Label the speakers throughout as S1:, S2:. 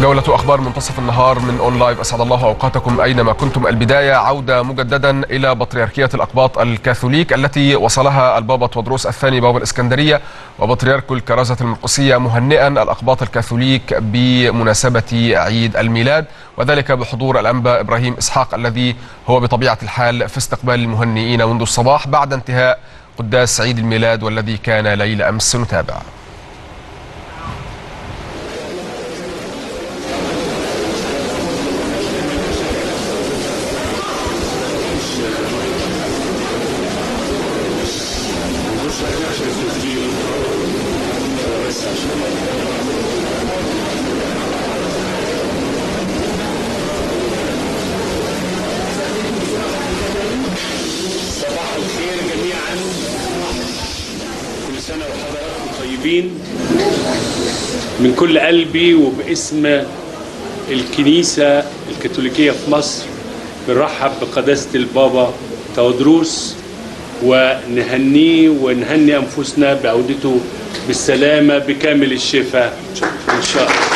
S1: جولة أخبار منتصف النهار من أون لايف. أسعد الله أوقاتكم أينما كنتم. البداية عودة مجددا إلى بطريركية الأقباط الكاثوليك التي وصلها البابا تودروس الثاني بابا الإسكندرية وبطريرك الكرازة المرقسية مهنئا الأقباط الكاثوليك بمناسبة عيد الميلاد، وذلك بحضور الأنبا إبراهيم إسحاق الذي هو بطبيعة الحال في استقبال المهنئين منذ الصباح بعد انتهاء قداس عيد الميلاد والذي كان ليل أمس. نتابع.
S2: صباح الخير جميعا، كل سنة وحضراتكم طيبين. من كل قلبي وباسم الكنيسة الكاثوليكية في مصر بنرحب بقداسة البابا تودروس ونهنيه ونهني أنفسنا بعودته بالسلامة بكامل الشفاء إن شاء الله.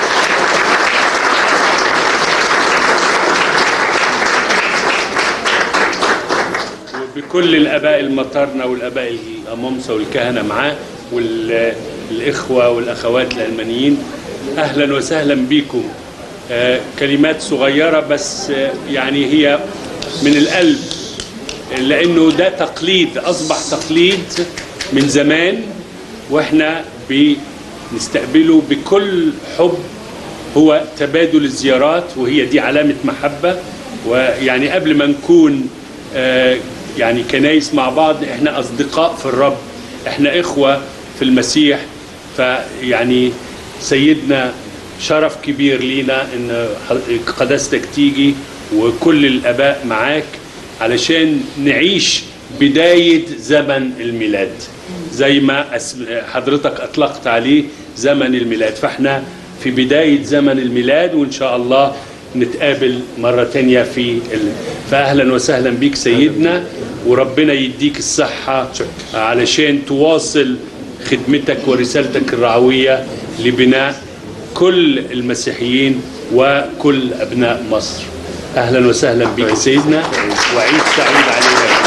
S2: بكل الآباء المطارنة والآباء الأمامسة والكهنة معاه والإخوة والأخوات الألمانيين، أهلا وسهلا بكم. كلمات صغيرة بس يعني هي من القلب، لأنه ده تقليد، أصبح تقليد من زمان وإحنا بنستقبله بكل حب. هو تبادل الزيارات وهي دي علامة محبة، ويعني قبل ما نكون يعني كنايس مع بعض احنا اصدقاء في الرب، احنا اخوة في المسيح. فيعني سيدنا شرف كبير لينا ان قداستك تيجي وكل الاباء معاك علشان نعيش بداية زمن الميلاد زي ما حضرتك اطلقت عليه زمن الميلاد. فاحنا في بداية زمن الميلاد وان شاء الله نتقابل مرة تانية فأهلا وسهلا بيك سيدنا، وربنا يديك الصحة علشان تواصل خدمتك ورسالتك الرعوية لبناء كل المسيحيين وكل أبناء مصر. أهلا وسهلا بيك سيدنا، وعيد سعيد علينا.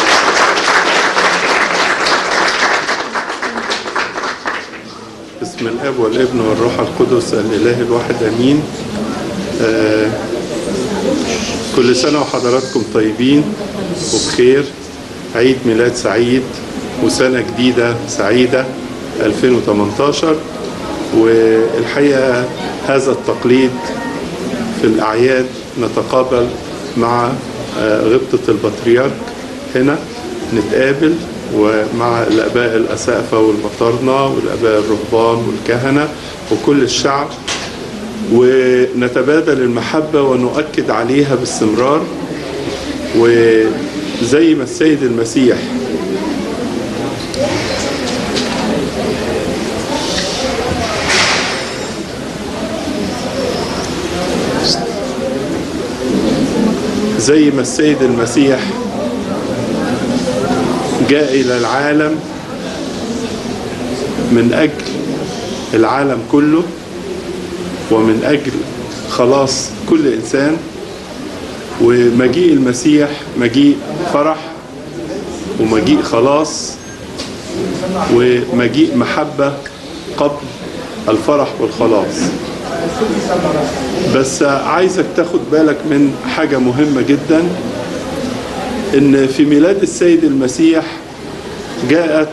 S3: بسم الاب والابن والروح القدس الاله الواحد امين. كل سنة وحضراتكم طيبين وبخير، عيد ميلاد سعيد وسنة جديدة سعيدة 2018. والحقيقة هذا التقليد في الأعياد نتقابل مع غبطة البطريرك هنا، نتقابل ومع الآباء الأسقفة والمطارنة والآباء الرهبان والكهنة وكل الشعب، ونتبادل المحبة ونؤكد عليها باستمرار. وزي ما السيد المسيح جاء إلى العالم من أجل العالم كله ومن أجل خلاص كل إنسان، ومجيء المسيح مجيء فرح ومجيء خلاص ومجيء محبة قبل الفرح والخلاص. بس عايزك تاخد بالك من حاجة مهمة جدا، إن في ميلاد السيد المسيح جاءت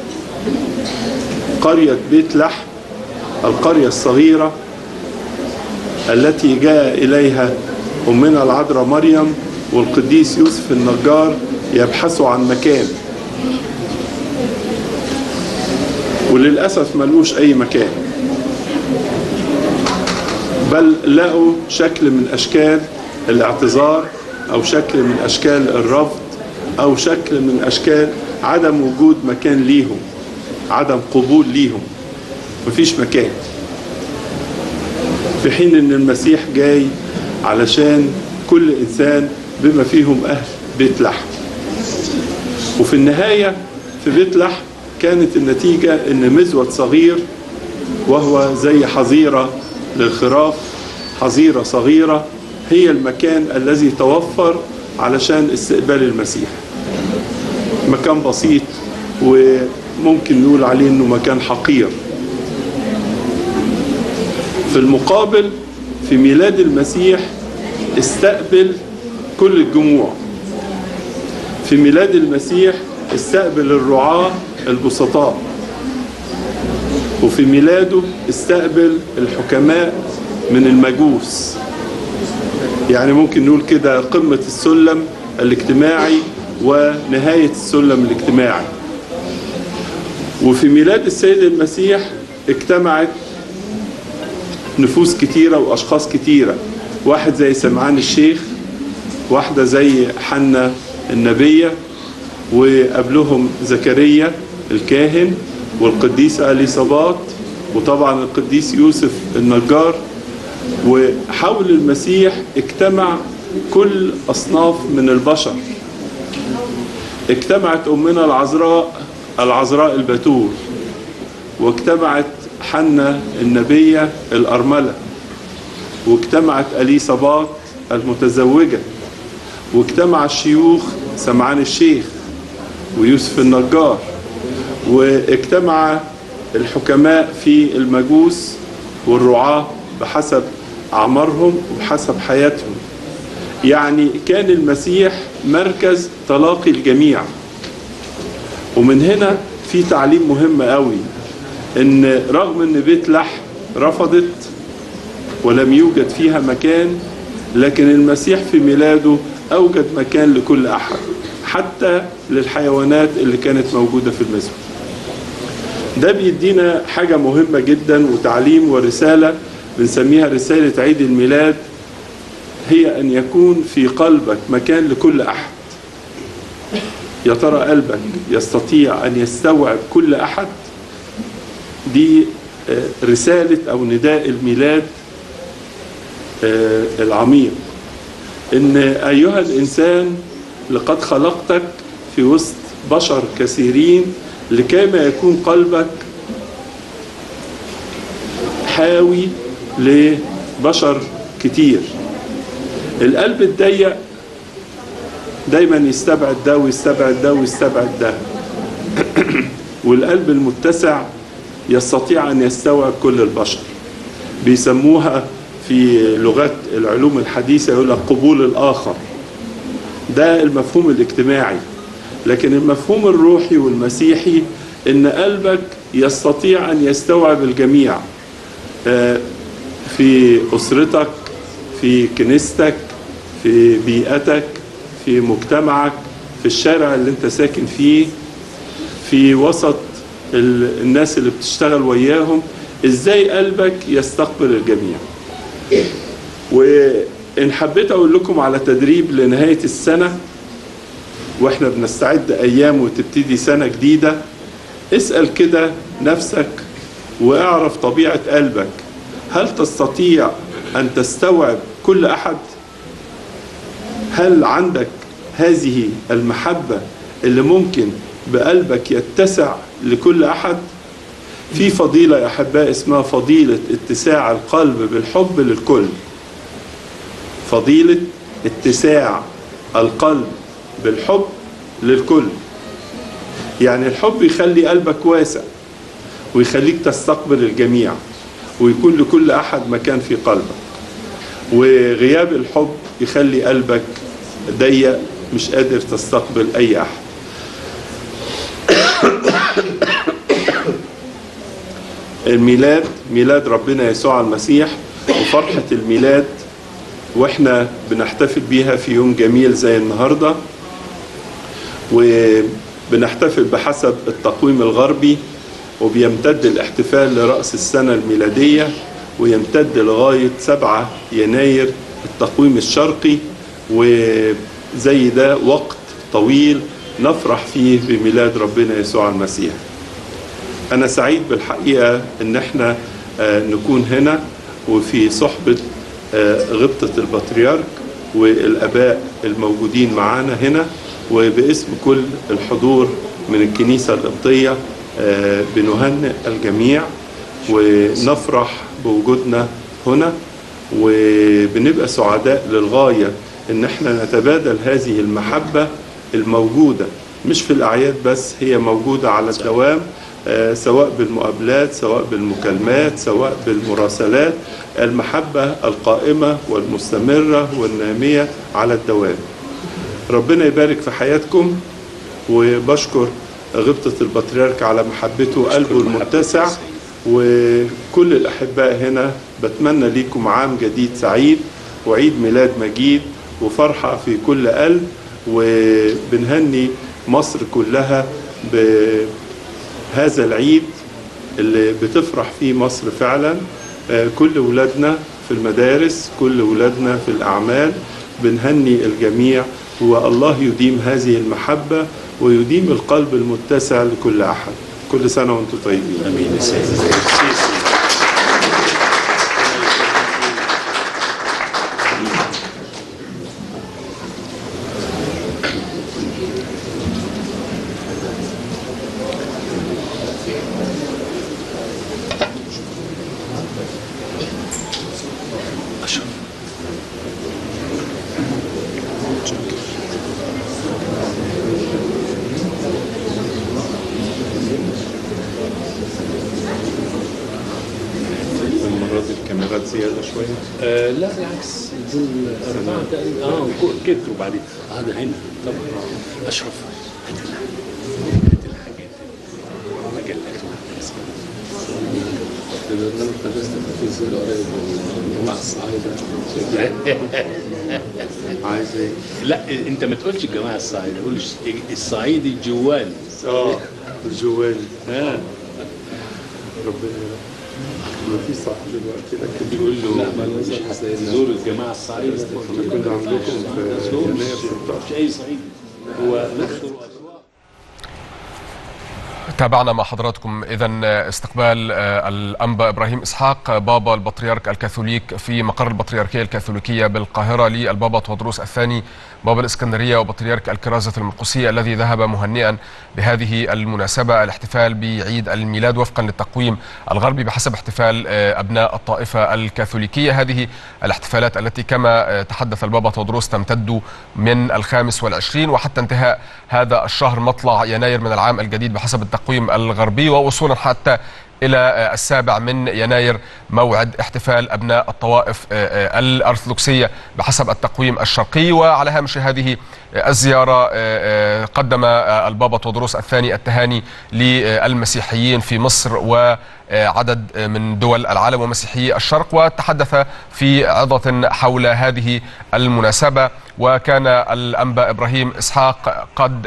S3: قرية بيت لحم، القرية الصغيرة التي جاء إليها أمنا العذراء مريم والقديس يوسف النجار يبحثوا عن مكان، وللأسف ملوش أي مكان، بل لقوا شكل من أشكال الاعتذار أو شكل من أشكال الرفض أو شكل من أشكال عدم وجود مكان ليهم، عدم قبول ليهم، مفيش مكان، في حين ان المسيح جاي علشان كل انسان بما فيهم اهل بيت لحم. وفي النهاية في بيت لحم كانت النتيجة ان مزود صغير وهو زي حظيرة للخراف حظيرة صغيرة هي المكان الذي توفر علشان استقبال المسيح. مكان بسيط وممكن نقول عليه انه مكان حقير. في المقابل في ميلاد المسيح استقبل كل الجموع. في ميلاد المسيح استقبل الرعاة البسطاء، وفي ميلاده استقبل الحكماء من المجوس. يعني ممكن نقول كده قمة السلم الاجتماعي ونهاية السلم الاجتماعي. وفي ميلاد السيد المسيح اجتمعت نفوس كتيرة وأشخاص كتيرة، واحد زي سمعان الشيخ، واحدة زي حنة النبية، وقبلهم زكريا الكاهن، والقديسة أليصابات، وطبعا القديس يوسف النجار. وحول المسيح اجتمع كل أصناف من البشر. اجتمعت أمنا العذراء البتول، واجتمعت حنة النبية الأرملة، واجتمعت أليصابات المتزوجة، واجتمع الشيوخ سمعان الشيخ ويوسف النجار، واجتمع الحكماء في المجوس والرعاة بحسب أعمارهم وبحسب حياتهم. يعني كان المسيح مركز تلاقي الجميع. ومن هنا في تعليم مهم قوي، ان رغم ان بيت لحم رفضت ولم يوجد فيها مكان، لكن المسيح في ميلاده اوجد مكان لكل احد، حتى للحيوانات اللي كانت موجودة في المسجد. ده بيدينا حاجة مهمة جدا وتعليم ورسالة بنسميها رسالة عيد الميلاد، هي أن يكون في قلبك مكان لكل أحد. يا ترى قلبك يستطيع أن يستوعب كل أحد؟ دي رسالة أو نداء الميلاد العميق، إن أيها الإنسان لقد خلقتك في وسط بشر كثيرين لكيما يكون قلبك حاوي لبشر كتير. القلب الضيق دايما يستبعد ده ويستبعد ده ويستبعد ده، والقلب المتسع يستطيع أن يستوعب كل البشر. بيسموها في لغات العلوم الحديثة يقول لك قبول الآخر. ده المفهوم الاجتماعي. لكن المفهوم الروحي والمسيحي إن قلبك يستطيع أن يستوعب الجميع، في أسرتك، في كنيستك، في بيئتك، في مجتمعك، في الشارع اللي انت ساكن فيه، في وسط الناس اللي بتشتغل وياهم. ازاي قلبك يستقبل الجميع؟ وإن حبيت أقول لكم على تدريب لنهاية السنة وإحنا بنستعد أيام وتبتدي سنة جديدة، اسأل كده نفسك واعرف طبيعة قلبك. هل تستطيع أن تستوعب كل أحد؟ هل عندك هذه المحبة اللي ممكن بقلبك يتسع لكل أحد؟ في فضيلة يا أحباء اسمها فضيلة اتساع القلب بالحب للكل. فضيلة اتساع القلب بالحب للكل. يعني الحب يخلي قلبك واسع ويخليك تستقبل الجميع ويكون لكل أحد مكان في قلبك. وغياب الحب يخلي قلبك ضيق مش قادر تستقبل أي أحد. الميلاد، ميلاد ربنا يسوع المسيح، وفرحة الميلاد واحنا بنحتفل بيها في يوم جميل زي النهاردة، وبنحتفل بحسب التقويم الغربي، وبيمتد الاحتفال لرأس السنة الميلادية ويمتد لغاية 7 يناير التقويم الشرقي. وزي ده وقت طويل نفرح فيه بميلاد ربنا يسوع المسيح. أنا سعيد بالحقيقة إن احنا نكون هنا وفي صحبة غبطة البطريرك والآباء الموجودين معانا هنا، وباسم كل الحضور من الكنيسة القبطية بنهنئ الجميع ونفرح بوجودنا هنا. وبنبقى سعداء للغاية إن احنا نتبادل هذه المحبة الموجودة مش في الأعياد بس، هي موجودة على الدوام، سواء بالمقابلات، سواء بالمكالمات، سواء بالمراسلات. المحبة القائمة والمستمرة والنامية على الدوام. ربنا يبارك في حياتكم، وبشكر غبطة البطريرك على محبته وقلبه المتسع، وكل الأحباء هنا بتمنى ليكم عام جديد سعيد وعيد ميلاد مجيد وفرحة في كل قلب، وبنهني مصر كلها بهذا العيد اللي بتفرح فيه مصر فعلا. كل ولادنا في المدارس، كل ولادنا في الأعمال، بنهني الجميع، والله يديم هذه المحبة ويديم القلب المتسع لكل أحد. كل سنة وأنتم طيبين.
S2: امين.
S3: الكاميرات زيادة شوية؟
S2: لا بالعكس، دول 4 تقريبا. كتروا بعدين. هذا هنا طبعا. اشرف هات الحاجات مجلات برنامج مدرسة التلفزيون قريب مع الصعايدة.
S3: عايز ايه؟
S2: لا انت ما تقولش الجماعة الصعايدة، قول الصعيدي الجوال.
S3: الجوال.
S2: ربنا
S3: ما في صح دلوقتي، لكن
S2: بيقول له لا مش زور الجماعة الصعايدة.
S3: كنا عندكم في يناير
S2: مش أي صعيدي، هو نفسه.
S1: تابعنا مع حضراتكم إذن استقبال الأنبا إبراهيم إسحاق بابا البطريرك الكاثوليك في مقر البطريركية الكاثوليكية بالقاهرة للبابا تودروس الثاني بابا الإسكندرية وبطريرك الكرازة المرقسية، الذي ذهب مهنئا بهذه المناسبة الاحتفال بعيد الميلاد وفقا للتقويم الغربي بحسب احتفال أبناء الطائفة الكاثوليكية. هذه الاحتفالات التي كما تحدث البابا تودروس تمتد من 25 وحتى انتهاء هذا الشهر مطلع يناير من العام الجديد بحسب التقويم الغربي، ووصولا حتى إلى 7 يناير موعد احتفال أبناء الطوائف الأرثوذكسية بحسب التقويم الشرقي. وعلى هامش هذه الزيارة قدم البابا تودروس الثاني التهاني للمسيحيين في مصر وعدد من دول العالم ومسيحيي الشرق، وتحدث في عظة حول هذه المناسبة. وكان الأنبا إبراهيم إسحاق قد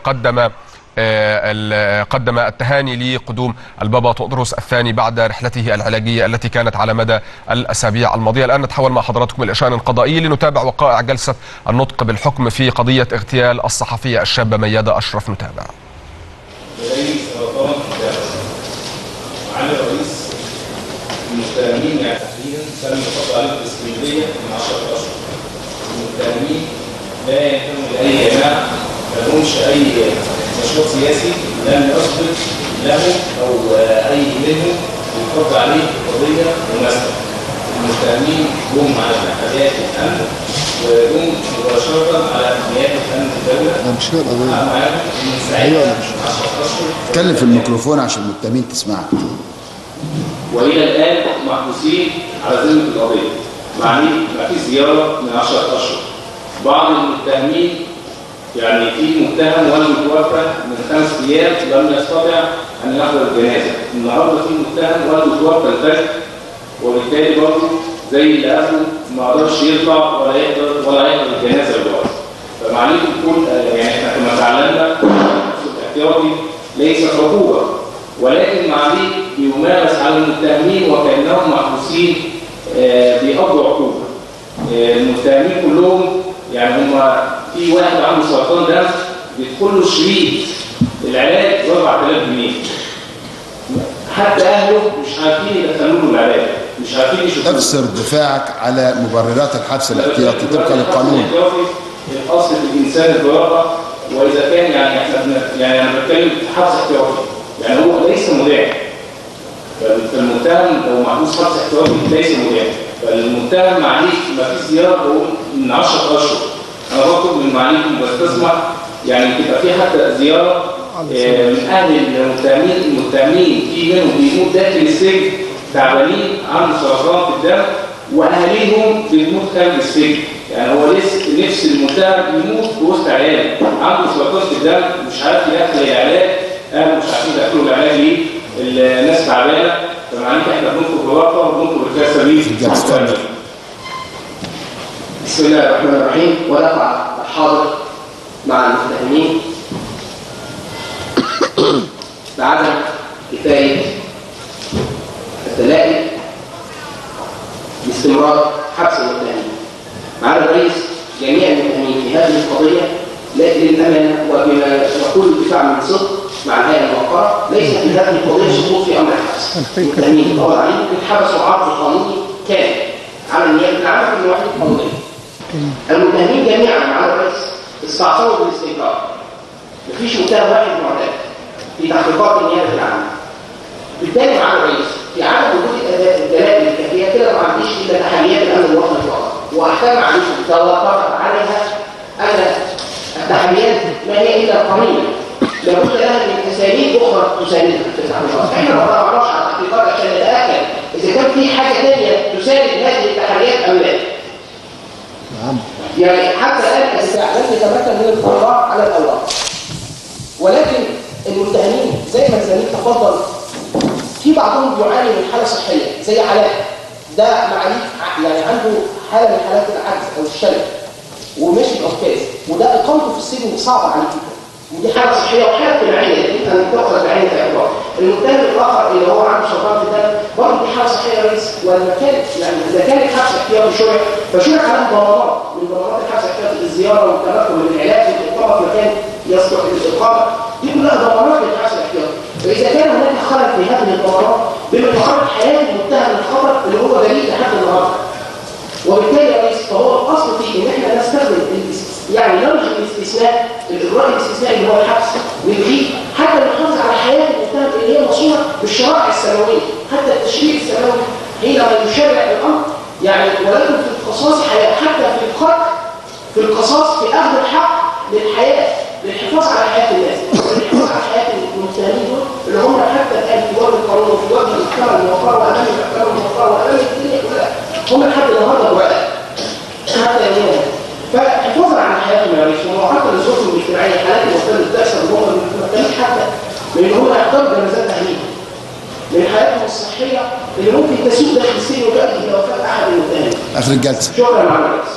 S1: قدم التهاني لقدوم البابا تودروس الثاني بعد رحلته العلاجية التي كانت على مدى الأسابيع الماضية. الآن نتحول مع حضراتكم إلى الشأن القضائي لنتابع وقائع جلسة النطق بالحكم في قضية اغتيال الصحفية الشابة ميادة أشرف. نتابع.
S4: على رئيس المتهمين تحديدا سلم القضاء عليه في اسكندريه من 10 اشهر. المتهمين لا ينتموا لاي جماعه، ما لهمش اي مشروع سياسي لم يثبت له او اي منهم يترد عليه قضيه مماثله. المتهمين جم على محليات الامن وجم مباشره على نيابه امن الدوله.
S5: لا مش هي القضيه.
S4: معاهم من ساعتها 10 اشهر.
S5: اتكلم في الميكروفون عشان المتهمين تسمعك.
S4: والى الان محبوسين على ذمه القضيه. معني ما في زياره من 10 اشهر. بعض المتهمين يعني في متهم والده توفى من 5 ايام لم يستطع ان يحضر الجنازه. النهارده في متهم والده توفى الفجر وبالتالي برضه زي اللي قبله ما قدرش يطلع ولا يحضر الجنازه دلوقتي. فمعنيه تكون يعني احنا كما تعلمنا الاحتياطي ليس عقوبه، ولكن معنيه بيمارس على المتهمين وكانهم محبوسين بيقضوا عقوبه. المتهمين كلهم يعني هم في واحد عنده سرطان دم بيدخل له شريط العلاج ب 4000 جنيه. حتى اهله مش عارفين يدخلوا له العلاج، مش عارفين يشوفوه.
S5: افسر دفاعك على مبررات الحبس الاحتياطي طبقا للقانون.
S4: الاصل في الانسان البراءه، واذا كان يعني احنا يعني انا بتكلم في حبس احتياطي، يعني هو ليس مدان. فالمتهم لو محبوس حبس احتياطي ليس مدان. فالمتهم معليش ما فيش زياره بقول من 10 اشهر. انا بطلب من معاليكم واستسمح يعني تبقى في حتى زياره من اهل المتهمين في منهم بيموت داخل السجن تعبانين عنده سرطان في الدم واهاليهم بتموت خارج السجن. يعني هو نفس المتهم يموت في وسط عياله عنده سرطان في الدم مش عارف ياكل العلاج، اهله مش عارفين ياكلوا العلاج ليه؟ الناس تعبانه. فمعناته احنا بنطلب الرابطه وبنطلب الكاسه ليه؟
S6: بسم الله الرحمن الرحيم. ونقع الحاضر مع المتهمين بعدم كفايه الدلائل باستمرار حبس المتهمين. مع الرئيس جميع المتهمين في هذه القضيه للامانه وبما يقول الدفاع من صدق مع الهيئه الموقره ليس في هذه القضيه سقوط في امر الحبس. المتهمين طبعا عليهم اتحبسوا عرض قانوني كامل على النيابه العامه في الوحده القانونيه. المتهمين جميعا مع الرئيس استعصوا بالاستنكار. مفيش متهم واحد معترف في تحقيقات النيابه العامه. بالتالي مع الرئيس في عدم وجود الدلائل الكافيه كده ما عنديش الا تحريات الامن الوطني فقط، واحكام عليكم توقفت عليها ان التحريات ما هي الا قانونيه لابد لها من اساليب اخرى تساندها في التحقيقات. احنا ما طلعناش على التحقيقات عشان نتاكد اذا كان في حاجه ثانيه تساند هذه التحريات ام لا. يعني حتى الان الدفاع لم يتمكن من الاطلاع على الاوراق، ولكن المتهمين زي ما الزميل تفضل في بعضهم بيعاني من حاله صحيه زي علاء ده معاليك يعني عنده حاله من حالات العجز او الشلل وماشي بعكاز وده اقامته في السجن صعبه عليه جدا ودي حاله صحيه وحاله اجتماعيه يجب ان تؤخذ بعين الاعتبار. المتهم الاخر اللي هو عنده سرطان في الدم برضه دي حاله صحيه يا ريس والمكان يعني اذا كان الحبس احتياطي فشرع عليه ضمانات من ضمانات الحبس الاحتياطي الزياره والتنقل من العلاج والاقامه في مكان يصلح للاقامه دي كلها ضمانات للحبس الاحتياطي. فاذا كان هناك خلل في هذه الضمانات بما يعرض حياه المتهم للخطر اللي هو بريء لحد النهارده. وبالتالي يا ريس فهو الاصل في ان احنا نستخدم يعني نرجع الاستثناء الاجراء الاستثنائي اللي هو الحبس نلغيه حتى نحافظ على حياه المتهم اللي هي مصونه بالشرائع السماويه حتى التشريع السماوي حينما يشرع الامر يعني ولكن في القصاص حياه حتى في القتل في القصاص في اخذ الحق للحياه للحفاظ على حياه الناس للحفاظ على حياه المتهمين دول اللي هم حتى الان في وجه القانون وفي وجه المحكمه الموقره وامام المحكمه الموقره وامام الدنيا كلها هم لحد النهارده وقع حتى اليوم. فحفاظا على حياتهم يا ريس ومعرضه للظروف الاجتماعيه حالات المختلفه بتحصل هم ما كانش حتى من ان هم يحضروا جنازات اهليهم من حياتهم الصحيه اللي ممكن تسوء داخل السجن وتؤدي الى وفاه احد المتهمين.
S5: اخر الجلسه.
S6: شكرا مع الرئيس.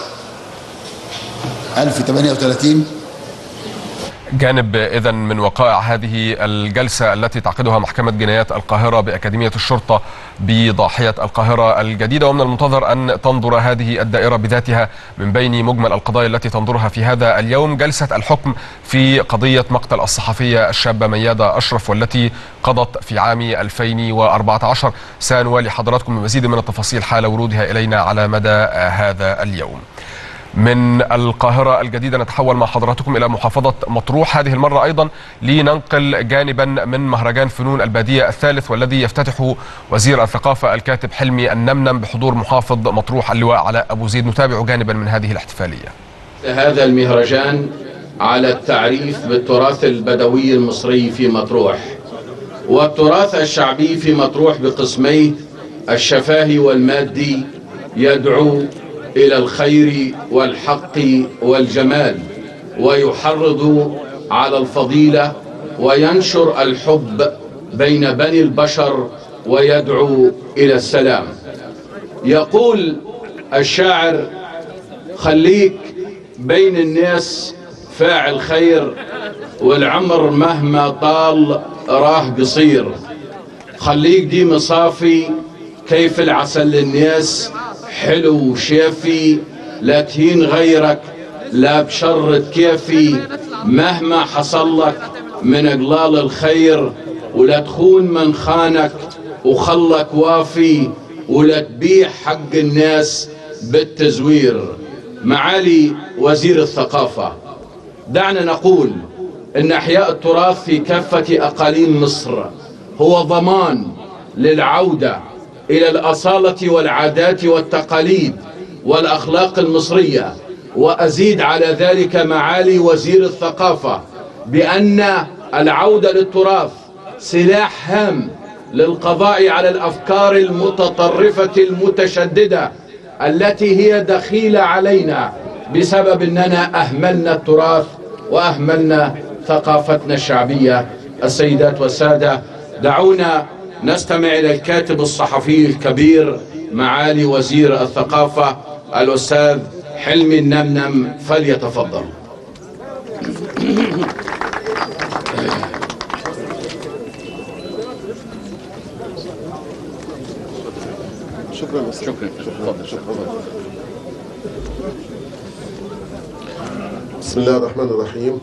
S5: 1038
S1: جانب إذن من وقائع هذه الجلسة التي تعقدها محكمة جنايات القاهرة بأكاديمية الشرطة بضاحية القاهرة الجديدة، ومن المنتظر أن تنظر هذه الدائرة بذاتها من بين مجمل القضايا التي تنظرها في هذا اليوم جلسة الحكم في قضية مقتل الصحفية الشابة ميادة أشرف والتي قضت في عام 2014. سنوالي حضراتكم بمزيد من التفاصيل حال ورودها إلينا على مدى هذا اليوم. من القاهرة الجديدة نتحول مع حضراتكم إلى محافظة مطروح، هذه المرة أيضا لننقل جانبا من مهرجان فنون البادية الثالث والذي يفتتح وزير الثقافة الكاتب حلمي النمنم بحضور محافظ مطروح اللواء علاء أبو زيد. نتابع جانبا من هذه الاحتفالية.
S7: هذا المهرجان على التعريف بالتراث البدوي المصري في مطروح والتراث الشعبي في مطروح بقسميه الشفاهي والمادي يدعو إلى الخير والحق والجمال ويحرض على الفضيلة وينشر الحب بين بني البشر ويدعو إلى السلام. يقول الشاعر خليك بين الناس فاعل خير والعمر مهما طال راه قصير، خليك دي مصافي كيف العسل للناس حلو وشافي، لا تهين غيرك لا بشر كيفي، مهما حصل لك من اقلال الخير ولا تخون من خانك وخلك وافي، ولا تبيع حق الناس بالتزوير. معالي وزير الثقافة، دعنا نقول ان احياء التراث في كافة اقاليم مصر هو ضمان للعودة إلى الأصالة والعادات والتقاليد والأخلاق المصرية. وأزيد على ذلك معالي وزير الثقافة بأن العودة للتراث سلاح هام للقضاء على الأفكار المتطرفة المتشددة التي هي دخيلة علينا بسبب أننا أهملنا التراث وأهملنا ثقافتنا الشعبية. السيدات والسادة، دعونا نستمع إلى الكاتب الصحفي الكبير معالي وزير الثقافة الأستاذ حلمي النمنم، فليتفضل.
S5: شكرا. بسم الله الرحمن الرحيم.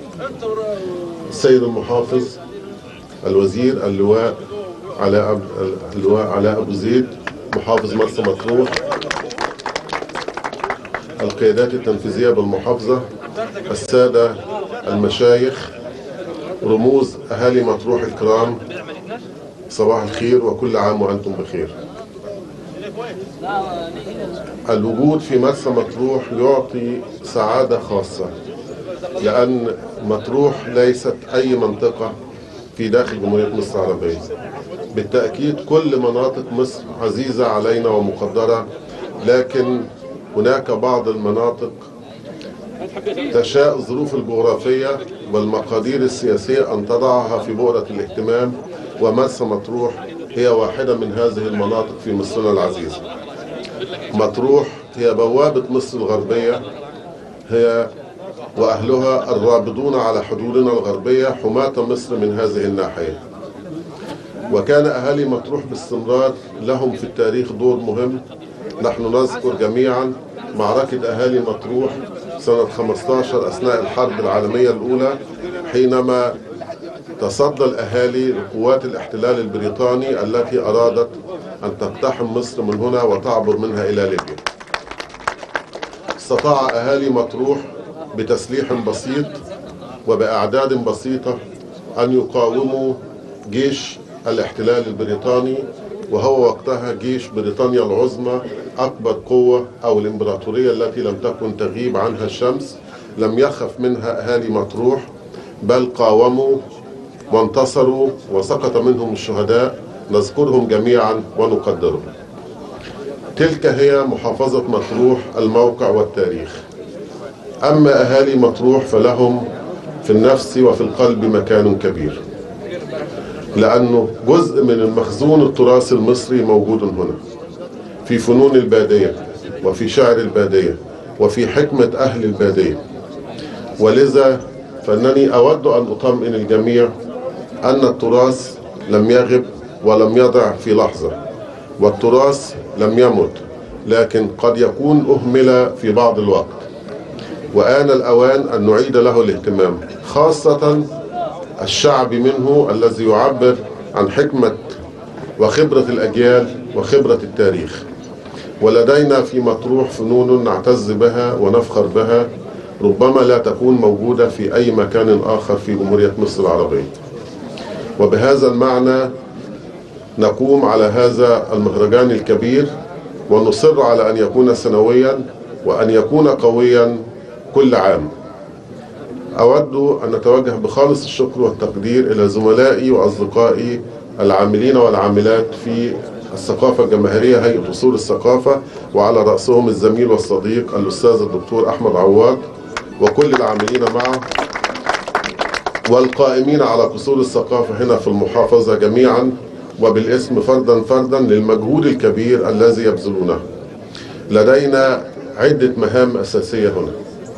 S5: السيد المحافظ، الوزير اللواء علاء أبو زيد محافظ مرسى مطروح، القيادات التنفيذية بالمحافظة، السادة المشايخ، رموز أهالي مطروح الكرام، صباح الخير وكل عام وأنتم بخير. الوجود في مرسى مطروح يعطي سعادة خاصة، لأن مطروح ليست أي منطقة في داخل جمهورية مصر العربية. بالتأكيد كل مناطق مصر عزيزة علينا ومقدرة، لكن هناك بعض المناطق تشاء الظروف الجغرافية والمقادير السياسية أن تضعها في بؤرة الاهتمام، ومرسى مطروح هي واحدة من هذه المناطق في مصرنا العزيزة. مطروح هي بوابة مصر الغربية، هي وأهلها الرابضون على حدودنا الغربية حماة مصر من هذه الناحية. وكان أهالي مطروح باستمرار لهم في التاريخ دور مهم. نحن نذكر جميعا معركة أهالي مطروح سنة 15 أثناء الحرب العالمية الأولى، حينما تصدى الأهالي لقوات الاحتلال البريطاني التي أرادت أن تقتحم مصر من هنا وتعبر منها إلى ليبيا. استطاع أهالي مطروح بتسليح بسيط وبأعداد بسيطة أن يقاوموا جيش الاحتلال البريطاني، وهو وقتها جيش بريطانيا العظمى، أكبر قوة أو الإمبراطورية التي لم تكن تغيب عنها الشمس. لم يخف منها أهالي مطروح، بل قاوموا وانتصروا وسقط منهم الشهداء، نذكرهم جميعا ونقدرهم. تلك هي محافظة مطروح، الموقع والتاريخ. أما أهالي مطروح فلهم في النفس وفي القلب مكان كبير، لأنه جزء من المخزون التراثي المصري موجود هنا، في فنون البادية وفي شعر البادية وفي حكمة أهل البادية. ولذا فإنني أود أن أطمئن الجميع أن التراث لم يغب ولم يضع في لحظة، والتراث لم يمت، لكن قد يكون أهمل في بعض الوقت، وآن الأوان أن نعيد له الاهتمام، خاصة الشعب منه الذي يعبر عن حكمة وخبرة الأجيال وخبرة التاريخ. ولدينا في مطروح فنون نعتز بها ونفخر بها، ربما لا تكون موجودة في أي مكان آخر في جمهورية مصر العربية. وبهذا المعنى نقوم على هذا المهرجان الكبير، ونصر على أن يكون سنويا وأن يكون قويا كل عام. أود أن أتوجه بخالص الشكر والتقدير إلى زملائي وأصدقائي العاملين والعاملات في الثقافة الجماهيرية، هيئة أصول الثقافة، وعلى رأسهم الزميل والصديق الأستاذ الدكتور أحمد عواد وكل العاملين معه، والقائمين على أصول الثقافة هنا في المحافظة جميعا وبالاسم فردا فردا للمجهود الكبير الذي يبذلونه. لدينا عدة مهام أساسية هنا.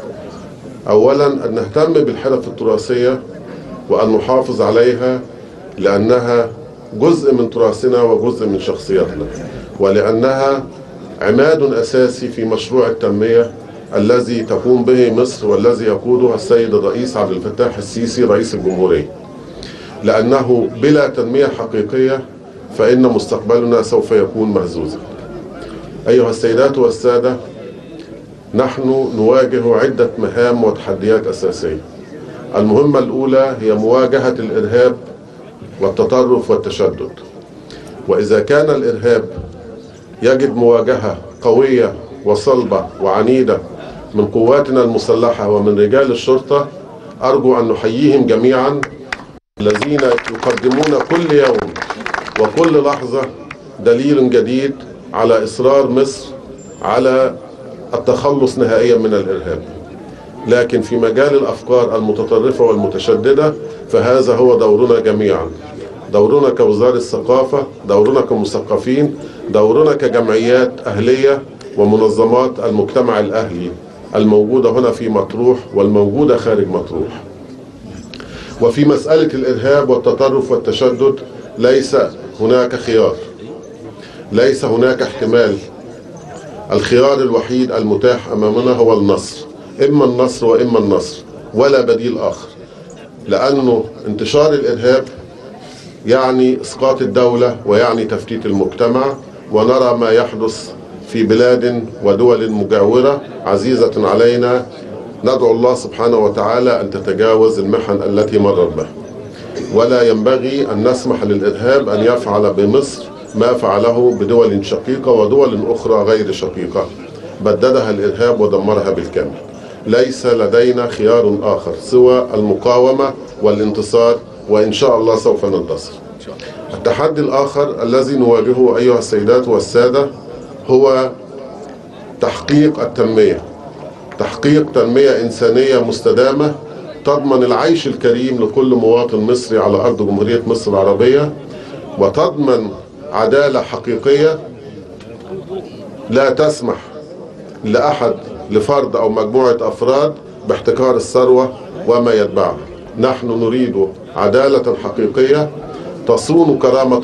S5: أولا أن نهتم بالحرف التراثية وأن نحافظ عليها، لأنها جزء من تراثنا وجزء من شخصيتنا، ولأنها عماد أساسي في مشروع التنمية الذي تقوم به مصر والذي يقوده السيد الرئيس عبد الفتاح السيسي رئيس الجمهورية. لأنه بلا تنمية حقيقية فإن مستقبلنا سوف يكون مهزوزا. أيها السيدات والسادة، نحن نواجه عدة مهام وتحديات أساسية. المهمة الأولى هي مواجهة الإرهاب والتطرف والتشدد. وإذا كان الإرهاب يجد مواجهة قوية وصلبة وعنيدة من قواتنا المسلحة ومن رجال الشرطة، أرجو أن نحييهم جميعا الذين يقدمون كل يوم وكل لحظة دليل جديد على إصرار مصر على التخلص نهائيا من الإرهاب. لكن في مجال الأفكار المتطرفة والمتشددة فهذا هو دورنا جميعا، دورنا كوزارة الثقافة، دورنا كمثقفين، دورنا كجمعيات أهلية ومنظمات المجتمع الأهلي الموجودة هنا في مطروح والموجودة خارج مطروح. وفي مسألة الإرهاب والتطرف والتشدد ليس هناك خيار، ليس هناك احتمال. الخيار الوحيد المتاح أمامنا هو النصر، إما النصر وإما النصر، ولا بديل آخر. لأنه انتشار الإرهاب يعني إسقاط الدولة ويعني تفتيت المجتمع، ونرى ما يحدث في بلاد ودول مجاورة عزيزة علينا. ندعو الله سبحانه وتعالى أن تتجاوز المحن التي مرت بها، ولا ينبغي أن نسمح للإرهاب أن يفعل بمصر ما فعله بدول شقيقة ودول أخرى غير شقيقة بددها الإرهاب ودمرها بالكامل. ليس لدينا خيار آخر سوى المقاومة والانتصار، وإن شاء الله سوف ننتصر. التحدي الآخر الذي نواجهه أيها السيدات والسادة هو تحقيق التنمية، تحقيق تنمية إنسانية مستدامة تضمن العيش الكريم لكل مواطن مصري على أرض جمهورية مصر العربية، وتضمن عدالة حقيقية لا تسمح لأحد، لفرد أو مجموعة أفراد، باحتكار الثروة وما يتبعها. نحن نريد عدالة حقيقية تصون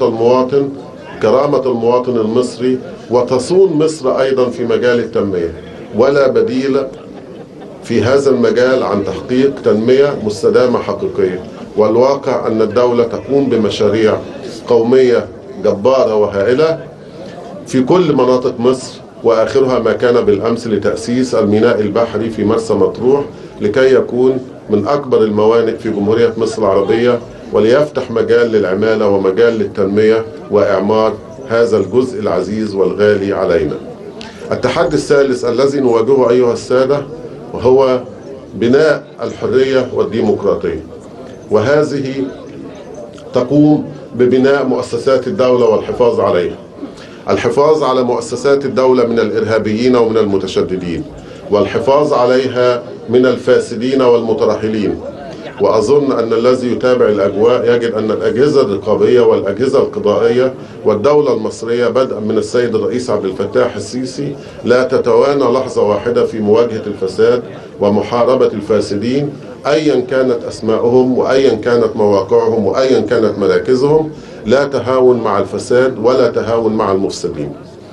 S5: كرامة المواطن المصري، وتصون مصر أيضا في مجال التنمية. ولا بديل في هذا المجال عن تحقيق تنمية مستدامة حقيقية. والواقع أن الدولة تقوم بمشاريع قومية جبارة وهائلة في كل مناطق مصر، وآخرها ما كان بالأمس لتأسيس الميناء البحري في مرسى مطروح لكي يكون من أكبر الموانئ في جمهورية مصر العربية، وليفتح مجال للعمالة ومجال للتنمية وإعمار هذا الجزء العزيز والغالي علينا. التحدي الثالث الذي نواجهه أيها السادة وهو بناء الحرية والديمقراطية، وهذه تقوم ببناء مؤسسات الدولة والحفاظ عليها. الحفاظ على مؤسسات الدولة من الإرهابيين ومن المتشددين، والحفاظ عليها من الفاسدين والمترهلين. وأظن أن الذي يتابع الأجواء يجد أن الأجهزة الرقابية والأجهزة القضائية والدولة المصرية بدءا من السيد الرئيس عبد الفتاح السيسي لا تتوانى لحظة واحدة في مواجهة الفساد ومحاربة الفاسدين، أيا كانت أسماءهم وأيا كانت مواقعهم وأيا كانت مراكزهم. لا تهاون مع الفساد ولا تهاون مع المفسدين.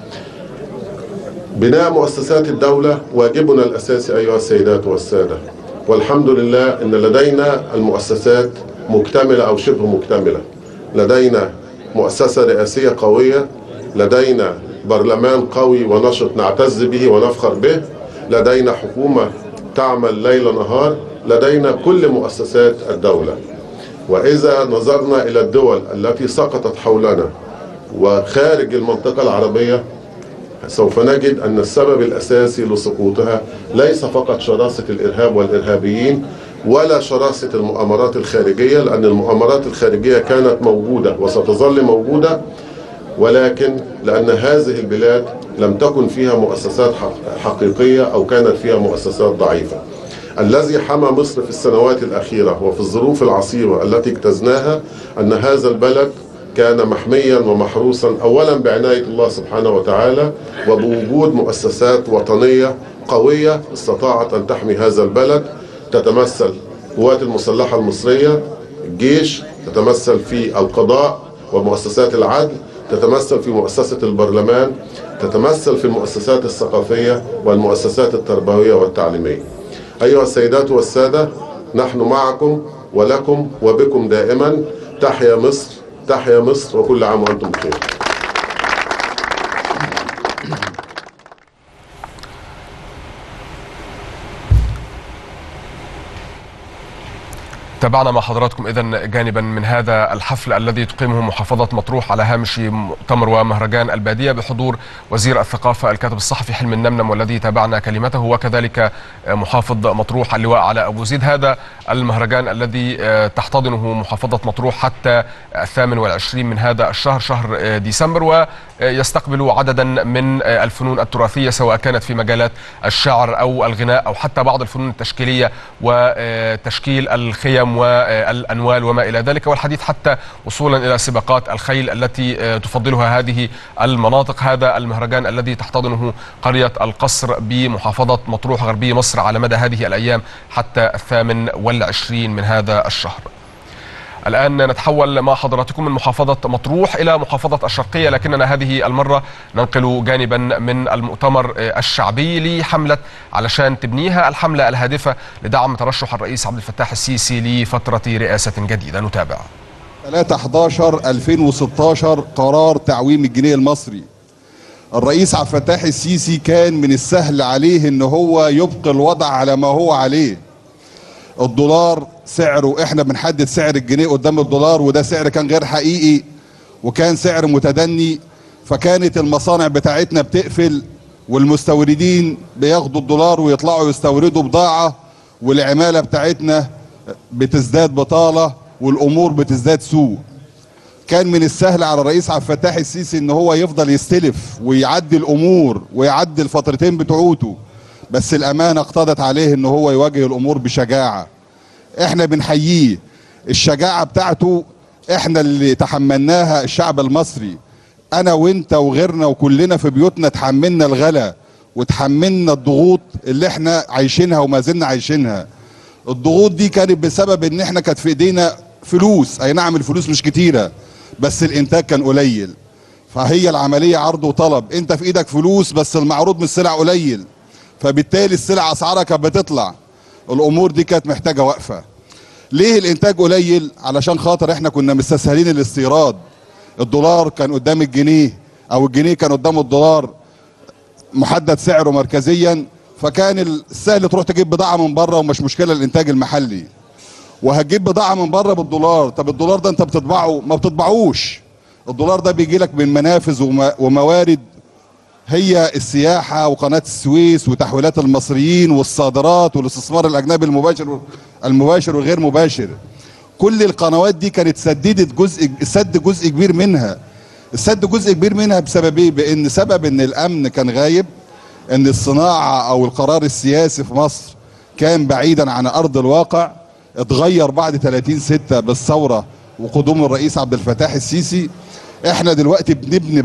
S5: بناء مؤسسات الدولة واجبنا الأساسي أيها السيدات والسادة، والحمد لله أن لدينا المؤسسات مكتملة أو شبه مكتملة. لدينا مؤسسة رئاسية قوية، لدينا برلمان قوي ونشط نعتز به ونفخر به، لدينا حكومة تعمل ليل نهار، لدينا كل مؤسسات الدولة. وإذا نظرنا إلى الدول التي سقطت حولنا وخارج المنطقة العربية سوف نجد أن السبب الأساسي لسقوطها ليس فقط شراسة الإرهاب والإرهابيين ولا شراسة المؤامرات الخارجية، لأن المؤامرات الخارجية كانت موجودة وستظل موجودة، ولكن لأن هذه البلاد لم تكن فيها مؤسسات حقيقية أو كانت فيها مؤسسات ضعيفة. الذي حمى مصر في السنوات الأخيرة وفي الظروف العصيبة التي اجتزناها أن هذا البلد كان محميا ومحروسا أولا بعناية الله سبحانه وتعالى، وبوجود مؤسسات وطنية قوية استطاعت أن تحمي هذا البلد، تتمثل القوات المسلحة المصرية، الجيش، تتمثل في القضاء ومؤسسات العدل، تتمثل في مؤسسة البرلمان، تتمثل في المؤسسات الثقافية والمؤسسات التربوية والتعليمية. أيها السيدات والسادة، نحن معكم ولكم وبكم دائما. تحيا مصر، تحيا مصر، وكل عام وأنتم بخير.
S1: تابعنا مع حضراتكم إذن جانبا من هذا الحفل الذي تقيمه محافظة مطروح على هامش مؤتمر ومهرجان البادية بحضور وزير الثقافة الكاتب الصحفي حلمي النمنم، والذي تابعنا كلمته، وكذلك محافظ مطروح اللواء علاء أبو زيد. هذا المهرجان الذي تحتضنه محافظة مطروح حتى 28 من هذا الشهر، شهر ديسمبر، ويستقبل عددا من الفنون التراثية، سواء كانت في مجالات الشعر أو الغناء أو حتى بعض الفنون التشكيلية وتشكيل الخيم والأنوال وما إلى ذلك، والحديث حتى وصولا إلى سباقات الخيل التي تفضلها هذه المناطق. هذا المهرجان الذي تحتضنه قرية القصر بمحافظة مطروح غربي مصر على مدى هذه الأيام حتى 28 من هذا الشهر. الآن نتحول مع حضراتكم من محافظة مطروح إلى محافظة الشرقية، لكننا هذه المرة ننقل جانبا من المؤتمر الشعبي لحملة علشان تبنيها، الحملة الهادفة لدعم ترشح الرئيس عبد الفتاح السيسي لفترة رئاسة جديدة. نتابع.
S8: 3/11/2016 قرار تعويم الجنيه المصري. الرئيس عبد الفتاح السيسي كان من السهل عليه ان هو يبقي الوضع على ما هو عليه. الدولار سعره، احنا بنحدد سعر الجنيه قدام الدولار، وده سعر كان غير حقيقي وكان سعر متدني، فكانت المصانع بتاعتنا بتقفل والمستوردين بياخدوا الدولار ويطلعوا يستوردوا بضاعة، والعمالة بتاعتنا بتزداد بطالة والامور بتزداد سوء. كان من السهل على الرئيس عبد الفتاح السيسي ان هو يفضل يستلف ويعدي الامور ويعدي الفترتين بتوعته، بس الامانه اقتضت عليه ان هو يواجه الامور بشجاعه. احنا بنحييه، الشجاعه بتاعته احنا اللي تحملناها، الشعب المصري، انا وانت وغيرنا وكلنا في بيوتنا تحملنا الغلا وتحملنا الضغوط اللي احنا عايشينها وما زلنا عايشينها. الضغوط دي كانت بسبب ان احنا كانت في ايدينا فلوس، اي نعم الفلوس مش كتيره بس الانتاج كان قليل، فهي العمليه عرض وطلب. انت في ايدك فلوس بس المعروض من السلع قليل، فبالتالي السلع اسعارها كانت بتطلع. الامور دي كانت محتاجه وقفه. ليه الانتاج قليل؟ علشان خاطر احنا كنا مستسهلين الاستيراد. الدولار كان قدام الجنيه او الجنيه كان قدام الدولار محدد سعره مركزيا، فكان السهل تروح تجيب بضاعه من بره ومش مشكله الانتاج المحلي. وهتجيب بضاعه من بره بالدولار، طب الدولار ده انت بتطبعه؟ ما بتطبعوش. الدولار ده بيجي لك من منافذ وموارد، هي السياحه وقناه السويس وتحويلات المصريين والصادرات والاستثمار الاجنبي المباشر والغير مباشر. كل القنوات دي كانت سد جزء كبير منها. السد جزء كبير منها بسبب ايه؟ بان سبب ان الامن كان غايب، ان الصناعه او القرار السياسي في مصر كان بعيدا عن ارض الواقع. اتغير بعد 30/6 بالثوره وقدوم الرئيس عبد الفتاح السيسي. احنا دلوقتي بنبني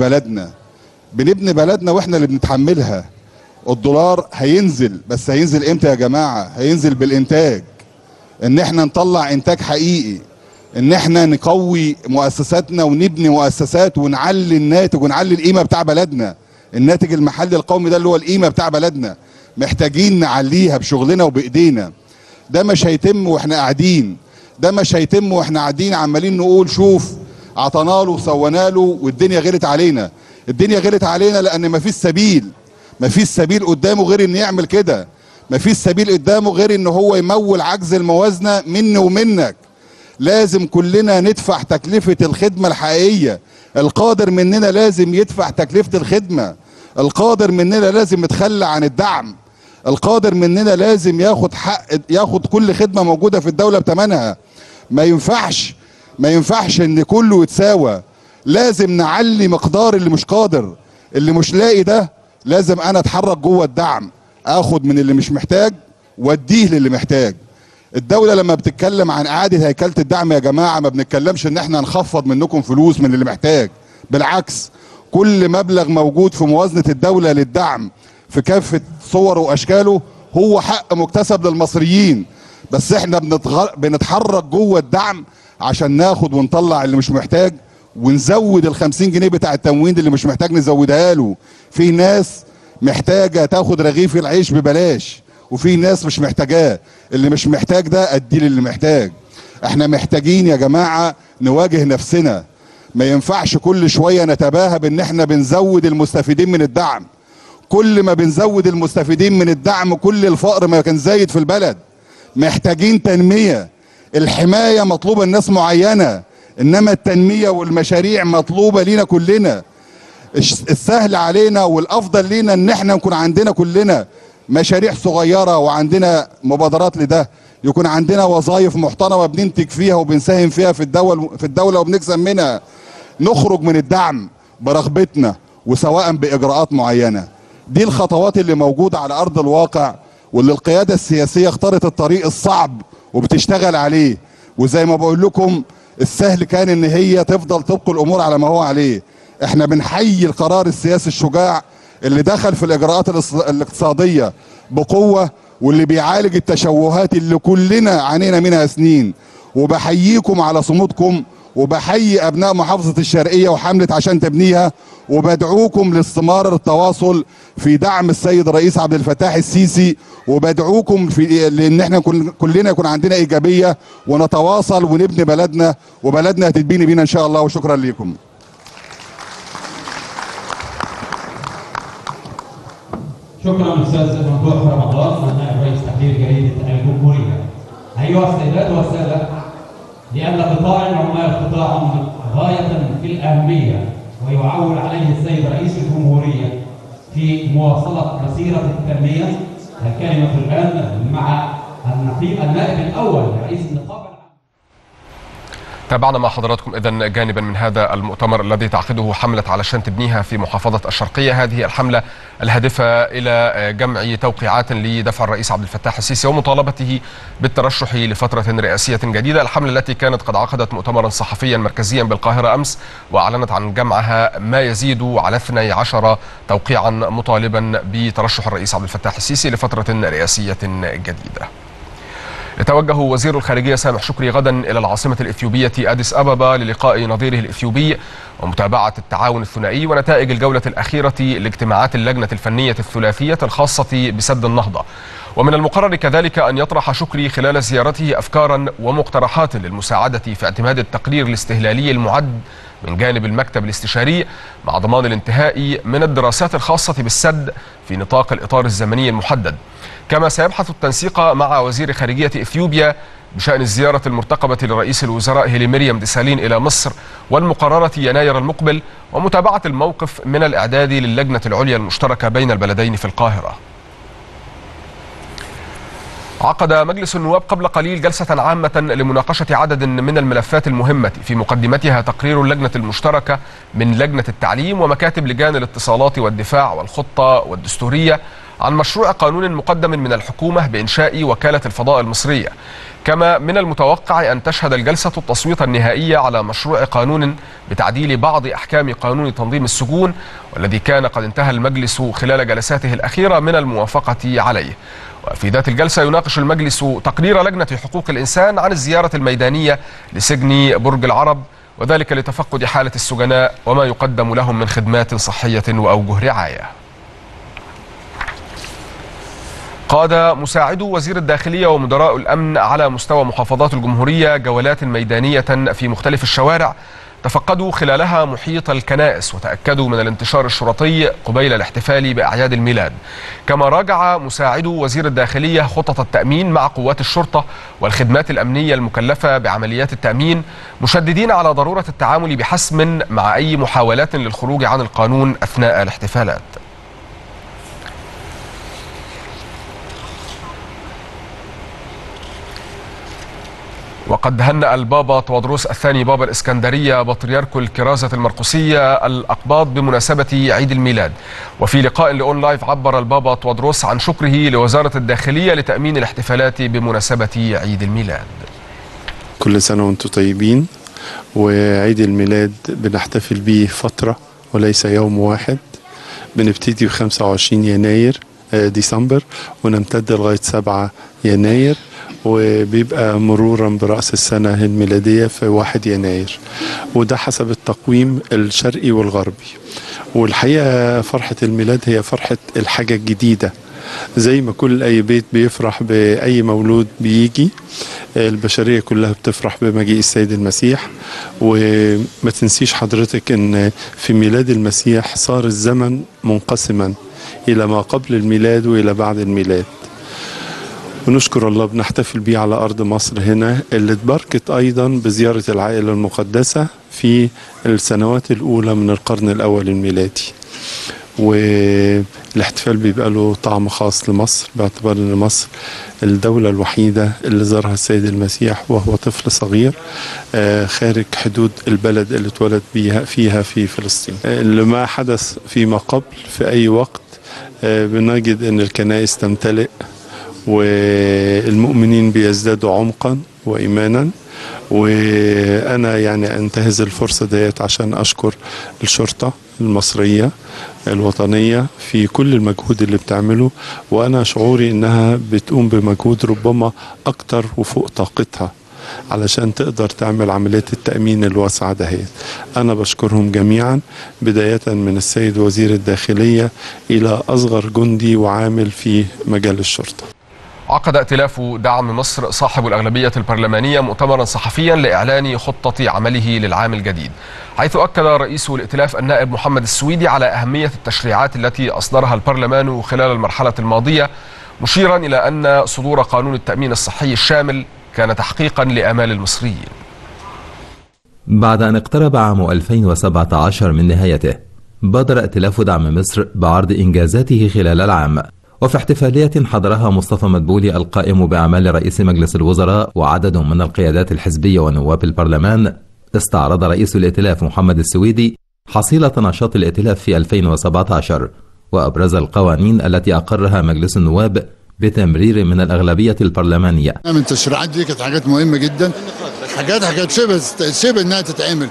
S8: بلدنا واحنا اللي بنتحملها. الدولار هينزل، بس هينزل امتى يا جماعه؟ هينزل بالانتاج، ان احنا نطلع انتاج حقيقي، ان احنا نقوي مؤسساتنا ونبني مؤسسات ونعلي الناتج ونعلي القيمه بتاع بلدنا. الناتج المحلي القومي ده اللي هو القيمه بتاع بلدنا، محتاجين نعليها بشغلنا وبايدينا. ده مش هيتم واحنا قاعدين، ده مش هيتم واحنا قاعدين عمالين نقول شوف عطانا له وسوينا له والدنيا غيرت علينا. الدنيا غيرت علينا لان مفيش سبيل قدامه غير ان يعمل كده. مفيش سبيل قدامه غير ان هو يمول عجز الموازنه مني ومنك. لازم كلنا ندفع تكلفه الخدمه الحقيقيه. القادر مننا لازم يدفع تكلفه الخدمه، القادر مننا لازم يتخلى عن الدعم، القادر مننا لازم ياخد كل خدمه موجوده في الدوله بثمنها. ما ينفعش ان كله يتساوى. لازم نعلي مقدار اللي مش قادر، اللي مش لاقي ده لازم انا اتحرك جوه الدعم، اخد من اللي مش محتاج واديه للي محتاج. الدوله لما بتتكلم عن اعاده هيكله الدعم يا جماعه ما بنتكلمش ان احنا نخفض منكم فلوس من اللي محتاج، بالعكس كل مبلغ موجود في موازنه الدوله للدعم في كافه صوره واشكاله هو حق مكتسب للمصريين، بس احنا بنتحرك جوه الدعم عشان ناخد ونطلع اللي مش محتاج ونزود ال50 جنيه بتاع التموين اللي مش محتاج نزودها له. في ناس محتاجه تاخد رغيف العيش ببلاش وفي ناس مش محتاجاه. اللي مش محتاج ده اديه للي محتاج. احنا محتاجين يا جماعه نواجه نفسنا. ما ينفعش كل شويه نتباهى بان احنا بنزود المستفيدين من الدعم. كل ما بنزود المستفيدين من الدعم كل الفقر ما كان زايد في البلد. محتاجين تنميه. الحماية مطلوبة لناس معينة، انما التنمية والمشاريع مطلوبة لينا كلنا. السهل علينا والافضل لينا ان احنا نكون عندنا كلنا مشاريع صغيرة وعندنا مبادرات لده، يكون عندنا وظائف محترمة بننتج فيها وبنساهم فيها في الدولة وبنكسب منها. نخرج من الدعم برغبتنا وسواء بإجراءات معينة. دي الخطوات اللي موجودة على أرض الواقع، واللي القيادة السياسية اختارت الطريق الصعب وبتشتغل عليه. وزي ما بقول لكم السهل كان ان هي تفضل تبقى الامور على ما هو عليه. احنا بنحيي القرار السياسي الشجاع اللي دخل في الاجراءات الاقتصادية بقوة، واللي بيعالج التشوهات اللي كلنا عانينا منها سنين. وبحييكم على صمودكم، وبحيي ابناء محافظة الشرقية وحملة عشان تبنيها، وبدعوكم لاستمرار التواصل في دعم السيد الرئيس عبد الفتاح السيسي، وبدعوكم في لان احنا كلنا يكون عندنا ايجابية ونتواصل ونبني بلدنا، وبلدنا هتتبني بينا ان شاء الله. وشكرا لكم.
S9: شكرا استاذ ممدوح رمضان نائب رئيس تحرير جريده الجمهوريه. ايها السيدات والساده، لان قطاع العمال قطاع غايه في الاهميه ويعول عليه السيد رئيس الجمهوريه في مواصله مسيره التنميه، الكلمه الان مع النائب الاول لرئيس النقابه.
S1: تابعنا مع حضراتكم إذن جانبا من هذا المؤتمر الذي تعقده حملة علشان تبنيها في محافظة الشرقية. هذه الحملة الهادفة إلى جمع توقيعات لدفع الرئيس عبد الفتاح السيسي ومطالبته بالترشح لفترة رئاسية جديدة. الحملة التي كانت قد عقدت مؤتمرا صحفيا مركزيا بالقاهرة أمس، وأعلنت عن جمعها ما يزيد على 12 توقيعا مطالبا بترشح الرئيس عبد الفتاح السيسي لفترة رئاسية جديدة. يتوجه وزير الخارجية سامح شكري غدا إلى العاصمة الإثيوبية أديس أبابا للقاء نظيره الإثيوبي ومتابعة التعاون الثنائي ونتائج الجولة الأخيرة لاجتماعات اللجنة الفنية الثلاثية الخاصة بسد النهضة. ومن المقرر كذلك أن يطرح شكري خلال زيارته أفكارا ومقترحات للمساعدة في اعتماد التقرير الاستهلالي المعد من جانب المكتب الاستشاري، مع ضمان الانتهاء من الدراسات الخاصة بالسد في نطاق الإطار الزمني المحدد. كما سيبحث التنسيق مع وزير خارجية إثيوبيا بشأن الزيارة المرتقبة لرئيس الوزراء هيلي مريم ديسالين إلى مصر والمقررة يناير المقبل، ومتابعة الموقف من الإعداد للجنة العليا المشتركة بين البلدين في القاهرة. عقد مجلس النواب قبل قليل جلسة عامة لمناقشة عدد من الملفات المهمة، في مقدمتها تقرير اللجنة المشتركة من لجنة التعليم ومكاتب لجان الاتصالات والدفاع والخطة والدستورية عن مشروع قانون مقدم من الحكومة بإنشاء وكالة الفضاء المصرية. كما من المتوقع أن تشهد الجلسة التصويت النهائي على مشروع قانون بتعديل بعض أحكام قانون تنظيم السجون، والذي كان قد انتهى المجلس خلال جلساته الأخيرة من الموافقة عليه. وفي ذات الجلسة يناقش المجلس تقرير لجنة حقوق الإنسان عن الزيارة الميدانية لسجن برج العرب، وذلك لتفقد حالة السجناء وما يقدم لهم من خدمات صحية وأوجه رعاية. قاد مساعدو وزير الداخلية ومدراء الأمن على مستوى محافظات الجمهورية جولات ميدانية في مختلف الشوارع، تفقدوا خلالها محيط الكنائس وتأكدوا من الانتشار الشرطي قبيل الاحتفال بأعياد الميلاد. كما راجع مساعدو وزير الداخلية خطط التأمين مع قوات الشرطة والخدمات الأمنية المكلفة بعمليات التأمين، مشددين على ضرورة التعامل بحسم مع أي محاولات للخروج عن القانون أثناء الاحتفالات. وقد هنأ البابا تودروس الثاني بابا الإسكندرية بطريرك الكرازة المرقسية الأقباط بمناسبة عيد الميلاد. وفي لقاء لأون لايف عبر البابا تودروس عن شكره لوزارة الداخلية لتأمين الاحتفالات بمناسبة عيد الميلاد.
S10: كل سنة وانتم طيبين، وعيد الميلاد بنحتفل به فترة وليس يوم واحد. بنبتدي ب 25 يناير ديسمبر ونمتد لغاية 7 يناير، وبيبقى مرورا برأس السنة الميلادية في 1 يناير، وده حسب التقويم الشرقي والغربي. والحقيقة فرحة الميلاد هي فرحة الحاجة الجديدة، زي ما كل أي بيت بيفرح بأي مولود بيجي، البشرية كلها بتفرح بمجيء السيد المسيح. وما تنسيش حضرتك أن في ميلاد المسيح صار الزمن منقسما إلى ما قبل الميلاد وإلى بعد الميلاد. ونشكر الله بنحتفل بيه على أرض مصر هنا، اللي اتباركت أيضا بزيارة العائلة المقدسة في السنوات الأولى من القرن الأول الميلادي. والاحتفال بيبقى له طعم خاص لمصر، باعتبار أن مصر الدولة الوحيدة اللي زارها السيد المسيح وهو طفل صغير خارج حدود البلد اللي اتولد فيها في فلسطين. اللي ما حدث فيما قبل في أي وقت بنجد أن الكنائس تمتلئ والمؤمنين بيزدادوا عمقا وإيمانا. وأنا يعني أنتهز الفرصة ديت عشان أشكر الشرطة المصرية الوطنية في كل المجهود اللي بتعمله، وأنا شعوري إنها بتقوم بمجهود ربما أكتر وفوق طاقتها علشان تقدر تعمل عملية التأمين الواسعة دهيت. أنا بشكرهم جميعا، بداية من السيد وزير الداخلية إلى أصغر جندي وعامل في مجال الشرطة.
S1: عقد ائتلاف دعم مصر صاحب الأغلبية البرلمانية مؤتمرا صحفيا لإعلان خطة عمله للعام الجديد، حيث أكد رئيس الائتلاف النائب محمد السويدي على أهمية التشريعات التي أصدرها البرلمان خلال المرحلة الماضية، مشيرا إلى أن صدور قانون التأمين الصحي الشامل كان تحقيقا لآمال المصريين.
S11: بعد أن اقترب عام 2017 من نهايته، بادر ائتلاف دعم مصر بعرض إنجازاته خلال العام. وفي احتفالية حضرها مصطفى مدبولي القائم بأعمال رئيس مجلس الوزراء وعدد من القيادات الحزبية ونواب البرلمان، استعرض رئيس الائتلاف محمد السويدي حصيلة نشاط الائتلاف في 2017 وأبرز القوانين التي أقرها مجلس النواب بتمرير من الأغلبية البرلمانية.
S12: من التشريعات دي كانت حاجات مهمة جدا، حاجات شبه انها تتعمل،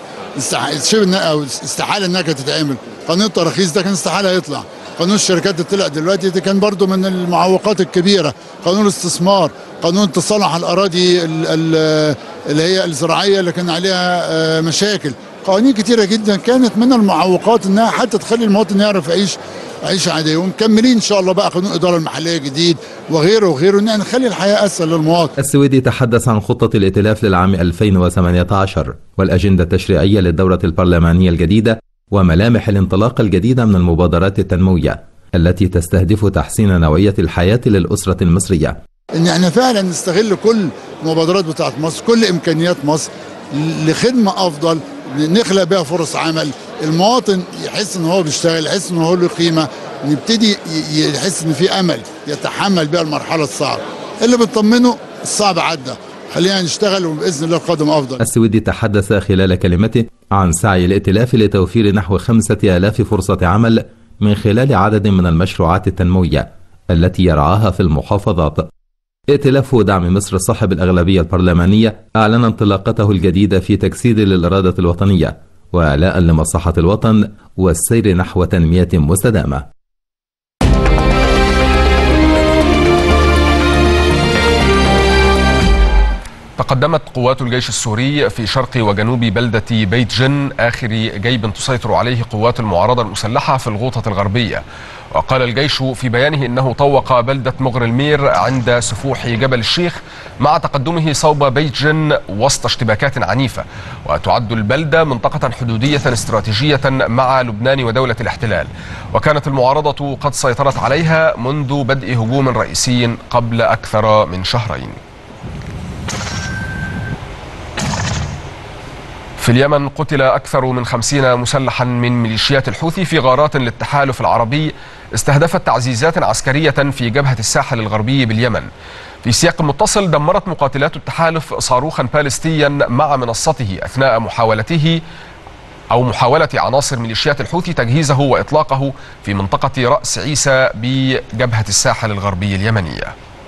S12: استحالة انها تتعمل. قانون التراخيص ده كان استحالة يطلع، قانون الشركات اللي طلع دلوقتي ده كان برضو من المعوقات الكبيرة، قانون الاستثمار، قانون التصالح على الأراضي اللي هي الزراعية اللي كان عليها مشاكل، قوانين كتيرة جدا كانت من المعوقات انها حتى تخلي المواطن يعرف يعيش عادية. ومكملين ان شاء الله بقى قانون الإدارة المحلية جديد وغيره ان نخلي الحياة اسهل للمواطن.
S11: السويدي تحدث عن خطة الائتلاف للعام 2018 والأجندة التشريعية للدورة البرلمانية الجديدة وملامح الانطلاق الجديدة من المبادرات التنموية التي تستهدف تحسين نوعية الحياة للأسرة المصرية.
S12: ان احنا فعلا نستغل كل المبادرات بتاعت مصر، كل امكانيات مصر لخدمة افضل، نخلق بها فرص عمل، المواطن يحس ان هو بيشتغل، يحس ان هو له قيمة، نبتدي يحس ان في امل يتحمل بها المرحلة الصعبة. اللي بتطمنه الصعب عدى، خلينا نشتغل وبإذن الله القادم أفضل.
S11: السويدي تحدث خلال كلمته عن سعي الائتلاف لتوفير نحو 5000 فرصة عمل من خلال عدد من المشروعات التنموية التي يرعاها في المحافظات. ائتلاف دعم مصر صاحب الأغلبية البرلمانية أعلن انطلاقته الجديدة في تجسيد للإرادة الوطنية وإعلاء لمصلحة الوطن والسير نحو تنمية مستدامة.
S1: تقدمت قوات الجيش السوري في شرق وجنوب بلدة بيت جن آخر جيب تسيطر عليه قوات المعارضة المسلحة في الغوطة الغربية. وقال الجيش في بيانه إنه طوق بلدة مغر المير عند سفوح جبل الشيخ مع تقدمه صوب بيت جن وسط اشتباكات عنيفة، وتعد البلدة منطقة حدودية استراتيجية مع لبنان ودولة الاحتلال، وكانت المعارضة قد سيطرت عليها منذ بدء هجوم رئيسي قبل أكثر من شهرين. في اليمن قتل أكثر من 50 مسلحا من ميليشيات الحوثي في غارات للتحالف العربي استهدفت تعزيزات عسكرية في جبهة الساحل الغربي باليمن. في سياق متصل، دمرت مقاتلات التحالف صاروخا باليستيا مع منصته أثناء محاولة عناصر ميليشيات الحوثي تجهيزه وإطلاقه في منطقة رأس عيسى بجبهة الساحل الغربي اليمنية.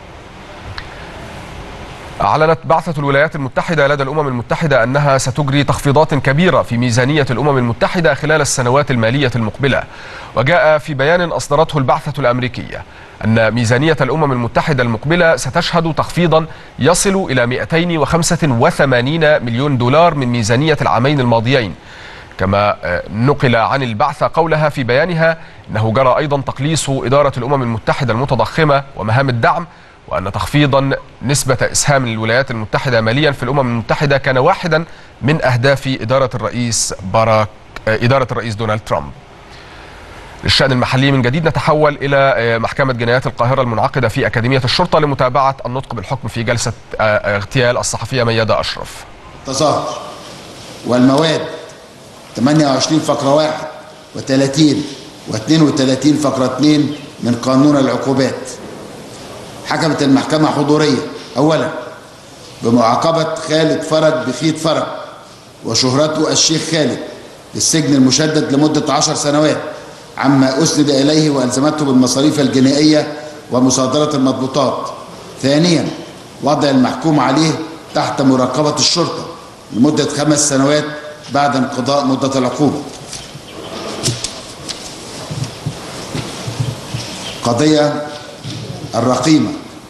S1: أعلنت بعثة الولايات المتحدة لدى الأمم المتحدة أنها ستجري تخفيضات كبيرة في ميزانية الأمم المتحدة خلال السنوات المالية المقبلة. وجاء في بيان أصدرته البعثة الأمريكية أن ميزانية الأمم المتحدة المقبلة ستشهد تخفيضا يصل إلى 285 مليون دولار من ميزانية العامين الماضيين. كما نقل عن البعثة قولها في بيانها أنه جرى أيضا تقليص إدارة الأمم المتحدة المتضخمة ومهام الدعم، وأن تخفيضا نسبة إسهام الولايات المتحدة ماليا في الأمم المتحدة كان واحدا من أهداف إدارة الرئيس دونالد ترامب. للشأن المحلي من جديد نتحول إلى محكمة جنايات القاهرة المنعقدة في أكاديمية الشرطة لمتابعة النطق بالحكم في جلسة اغتيال الصحفية ميادة أشرف.
S13: التظاهر والمواد 28 فقرة 1 و30 و32 فقرة 2 من قانون العقوبات. حكمت المحكمة حضورية أولا بمعاقبة خالد فرج بخيت فرج وشهرته الشيخ خالد للسجن المشدد لمدة 10 سنوات عما أسند إليه وألزمته بالمصاريف الجنائية ومصادرة المضبوطات. ثانيا وضع المحكوم عليه تحت مراقبة الشرطة لمدة 5 سنوات بعد انقضاء مدة العقوبة. قضية الرقيمة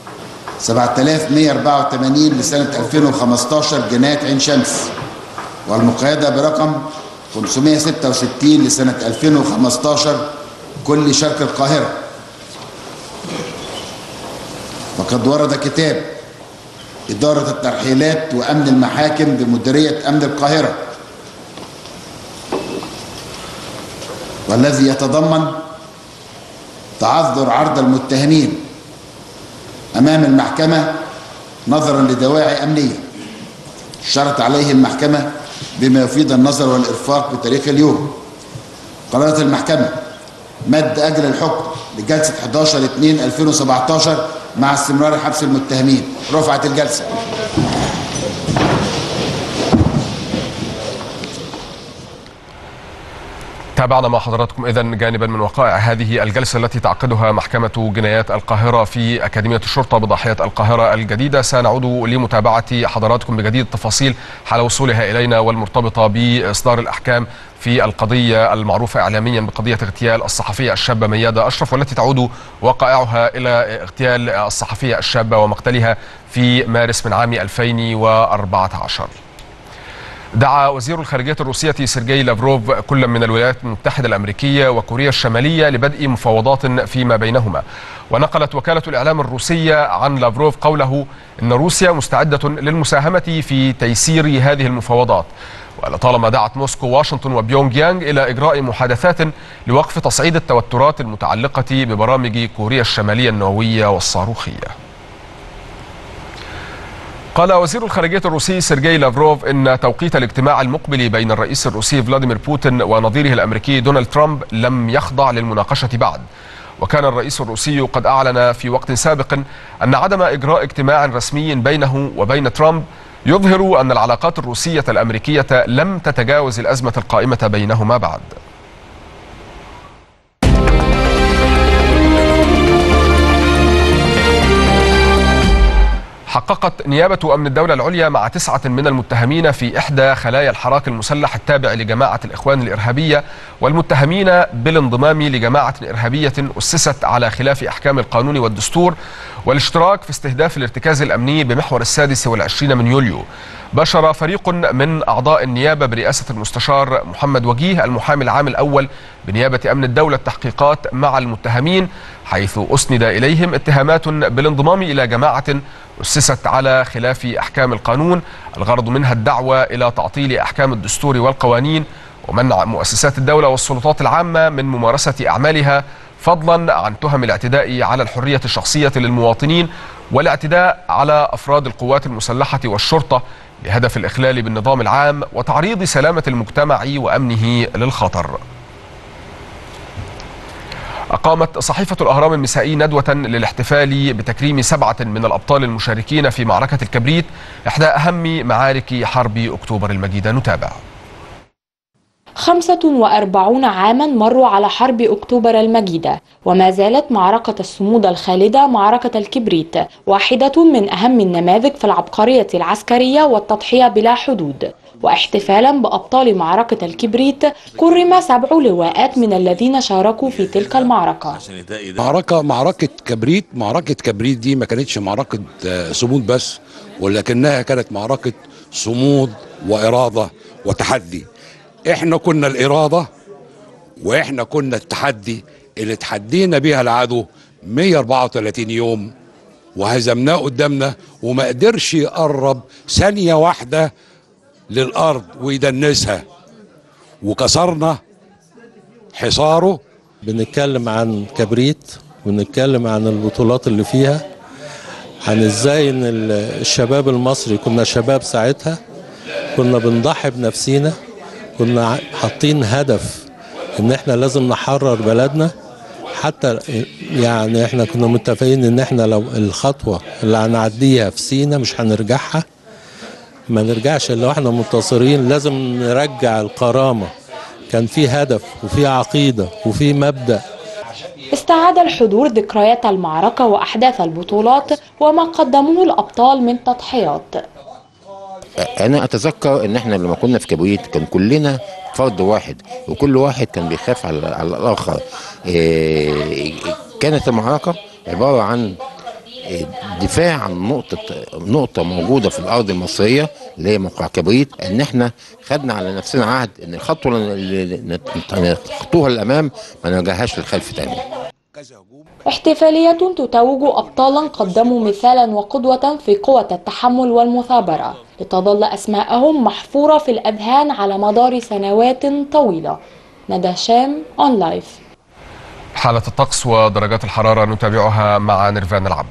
S13: 7184 لسنة 2015 جناية عين شمس، والمقيدة برقم 566 لسنة 2015 كل شرق القاهرة. وقد ورد كتاب إدارة الترحيلات وأمن المحاكم بمديرية أمن القاهرة، والذي يتضمن تعذر عرض المتهمين أمام المحكمة نظرا لدواعي أمنية شرط عليه المحكمة بما يفيد النظر والإرفاق بتاريخ اليوم. قررت المحكمة مد أجل الحكم لجلسة 11/2/2017 مع استمرار حبس المتهمين. رفعت الجلسة.
S1: تابعنا مع حضراتكم إذن جانبا من وقائع هذه الجلسة التي تعقدها محكمة جنايات القاهرة في أكاديمية الشرطة بضاحية القاهرة الجديدة. سنعود لمتابعة حضراتكم بجديد التفاصيل حال وصولها إلينا والمرتبطة بإصدار الأحكام في القضية المعروفة إعلاميا بقضية اغتيال الصحفية الشابة ميادة أشرف، والتي تعود وقائعها إلى اغتيال الصحفية الشابة ومقتلها في مارس من عام 2014. دعا وزير الخارجية الروسية سيرجي لافروف كل من الولايات المتحدة الأمريكية وكوريا الشمالية لبدء مفاوضات فيما بينهما. ونقلت وكالة الإعلام الروسية عن لافروف قوله إن روسيا مستعدة للمساهمة في تيسير هذه المفاوضات، ولطالما دعت موسكو واشنطن وبيونغ يانغ إلى إجراء محادثات لوقف تصعيد التوترات المتعلقة ببرامج كوريا الشمالية النووية والصاروخية. قال وزير الخارجية الروسي سيرجي لافروف إن توقيت الاجتماع المقبل بين الرئيس الروسي فلاديمير بوتين ونظيره الأمريكي دونالد ترامب لم يخضع للمناقشة بعد. وكان الرئيس الروسي قد أعلن في وقت سابق أن عدم إجراء اجتماع رسمي بينه وبين ترامب يظهر أن العلاقات الروسية الأمريكية لم تتجاوز الأزمة القائمة بينهما بعد. حققت نيابة أمن الدولة العليا مع 9 من المتهمين في إحدى خلايا الحراك المسلح التابع لجماعة الإخوان الإرهابية والمتهمين بالانضمام لجماعة إرهابية أسست على خلاف أحكام القانون والدستور والاشتراك في استهداف الارتكاز الأمني بمحور 26 من يوليو. بشر فريق من أعضاء النيابة برئاسة المستشار محمد وجيه المحامي العام الأول بنيابة أمن الدولة التحقيقات مع المتهمين، حيث أسند إليهم اتهامات بالانضمام إلى جماعة أسست على خلاف أحكام القانون الغرض منها الدعوة إلى تعطيل أحكام الدستور والقوانين ومنع مؤسسات الدولة والسلطات العامة من ممارسة أعمالها، فضلا عن تهم الاعتداء على الحرية الشخصية للمواطنين والاعتداء على أفراد القوات المسلحة والشرطة بهدف الإخلال بالنظام العام وتعريض سلامة المجتمع وأمنه للخطر. أقامت صحيفة الأهرام المسائي ندوة للاحتفال بتكريم 7 من الأبطال المشاركين في معركة الكبريت، إحدى أهم معارك حرب أكتوبر المجيدة. نتابع.
S14: 45 عاما مروا على حرب أكتوبر المجيدة، وما زالت معركة الصمود الخالدة معركة الكبريت واحدة من أهم النماذج في العبقرية العسكرية والتضحية بلا حدود. واحتفالا بأبطال معركة الكبريت كرم 7 لواءات من الذين شاركوا في تلك المعركة.
S15: معركة كبريت دي ما كانتش معركة صمود بس، ولكنها كانت معركة صمود وإرادة وتحدي. احنا كنا الإرادة واحنا كنا التحدي اللي تحدينا بيها العدو 134 يوم وهزمناه قدامنا، وما قدرش يقرب ثانية واحدة للأرض ويدنسها، وكسرنا حصاره
S16: بنتكلم عن كبريت، بنتكلم عن البطولات اللي فيها، عن ازاي ان الشباب المصري، كنا شباب ساعتها، كنا بنضحي بنفسينا، كنا حاطين هدف ان احنا لازم نحرر بلدنا. حتى يعني احنا كنا متفقين ان احنا لو الخطوة اللي هنعديها في سينا مش هنرجعها، ما نرجعش الا واحنا منتصرين، لازم نرجع الكرامة. كان في هدف وفي عقيدة وفي مبدأ.
S14: استعاد الحضور ذكريات المعركة وأحداث البطولات وما قدموه الأبطال من تضحيات.
S17: أنا أتذكر إن إحنا لما كنا في كبريت كان كلنا فرد واحد، وكل واحد كان بيخاف على الآخر. كانت المعركة عبارة عن دفاع عن نقطة موجودة في الأرض المصرية اللي هي موقع كبريت، إن إحنا خدنا على نفسنا عهد إن الخطوة اللي نخطوها للأمام ما نرجعهاش للخلف تاني.
S14: احتفالية تتوج أبطالا قدموا مثالا وقدوة في قوة التحمل والمثابرة لتظل أسماءهم محفورة في الأذهان على مدار سنوات طويلة. ندى شام أون لايف.
S1: حالة الطقس ودرجات الحرارة نتابعها مع نيرفان العبد.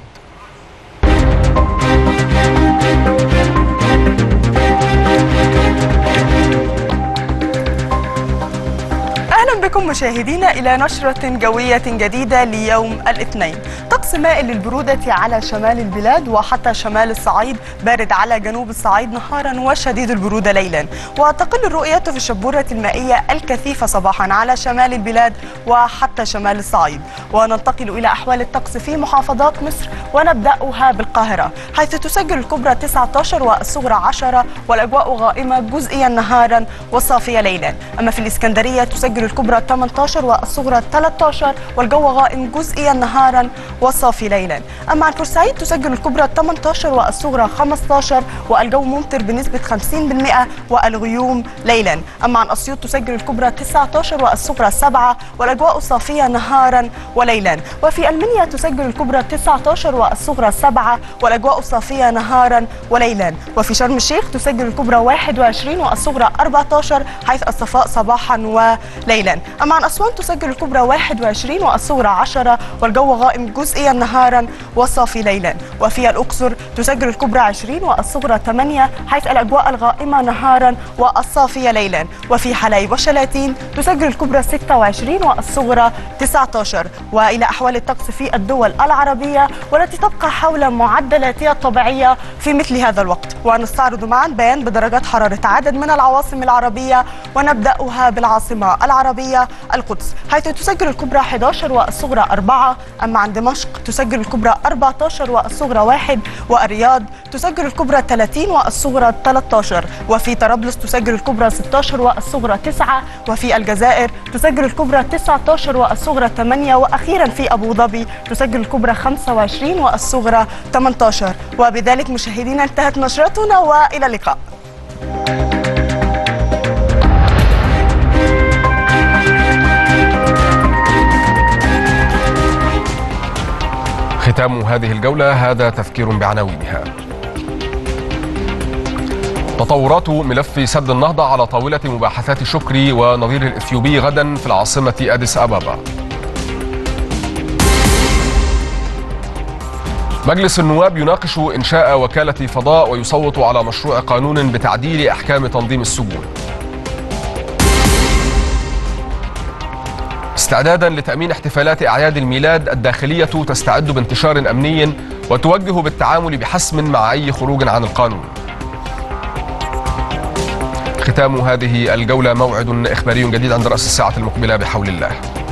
S18: أهلا بكم مشاهدينا إلى نشرة جوية جديدة ليوم الاثنين. طقس مائل للبرودة على شمال البلاد وحتى شمال الصعيد، بارد على جنوب الصعيد نهارا وشديد البرودة ليلا، وتقل الرؤية في الشبورة المائية الكثيفة صباحا على شمال البلاد وحتى شمال الصعيد. وننتقل إلى أحوال الطقس في محافظات مصر، ونبدأها بالقاهرة حيث تسجل الكبرى 19 والصغرى 10 والأجواء غائمة جزئيا نهارا وصافية ليلا. أما في الإسكندرية تسجل الكبرى 18 والصغرى 13 والجو غائم جزئيا نهارا والصافي ليلا. أما عن بورسعيد تسجل الكبرى 18 والصغرى 15 والجو ممطر بنسبة 50% والغيوم ليلا. أما عن أسيوط تسجل الكبرى 19 والصغرى 7 والأجواء صافية نهارا وليلا. وفي المنيا تسجل الكبرى 19 والصغرى 7 والأجواء صافية نهارا وليلا. وفي شرم الشيخ تسجل الكبرى 21 والصغرى 14 حيث الصفاء صباحا وليلا. أما عن أسوان تسجل الكبرى 21 والصغرى 10 والجو غائم جزئيا نهارا والصافي ليلا. وفي الأقصر تسجل الكبرى 20 والصغرى 8 حيث الأجواء الغائمة نهارا والصافية ليلا. وفي حلايب وشلاتين تسجل الكبرى 26 والصغرى 19. وإلى أحوال الطقس في الدول العربية والتي تبقى حول معدلاتها الطبيعية في مثل هذا الوقت، ونستعرض معا بيان بدرجات حرارة عدد من العواصم العربية، ونبدأها بالعاصمة العربية القدس حيث تسجل الكبرى 11 والصغرى 4. أما عن دمشق تسجل الكبرى 14 والصغرى 1. والرياض تسجل الكبرى 30 والصغرى 13. وفي طرابلس تسجل الكبرى 16 والصغرى 9. وفي الجزائر تسجل الكبرى 19 والصغرى 8. وأخيرا في أبو ظبي تسجل الكبرى 25 والصغرى 18. وبذلك مشاهدينا انتهت نشرتنا، وإلى اللقاء.
S1: ختام هذه الجولة هذا تذكير بعناوينها. تطورات ملف سد النهضة على طاولة مباحثات شكري ونظير الإثيوبي غدا في العاصمة أديس أبابا. مجلس النواب يناقش إنشاء وكالة فضاء ويصوت على مشروع قانون بتعديل أحكام تنظيم السجون. استعدادا لتأمين احتفالات أعياد الميلاد، الداخلية تستعد بانتشار أمني وتوجه بالتعامل بحسم مع أي خروج عن القانون. ختام هذه الجولة موعد إخباري جديد عند رأس الساعة المقبلة بحول الله.